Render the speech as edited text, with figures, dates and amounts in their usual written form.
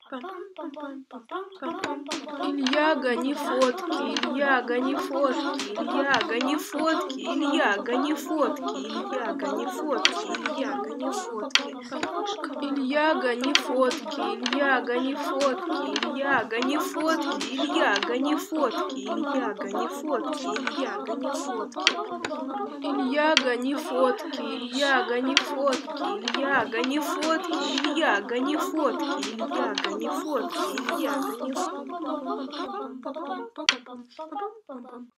Илья, гони фотки, Илья, гони фотки, Илья, гони фотки, Илья, гони фотки, Илья, гони фотки, Илья, гони фотки. Илья, гони фотки, Илья, гони фотки, Илья, гони фотки, Илья, гони фотки, Илья, гони фотки, Илья, гони фотки. Илья, гони фотки, Илья, гони фотки, Илья, гони фотки, Илья, гони фотки, Илья, гони фотки, Илья, гони фотки.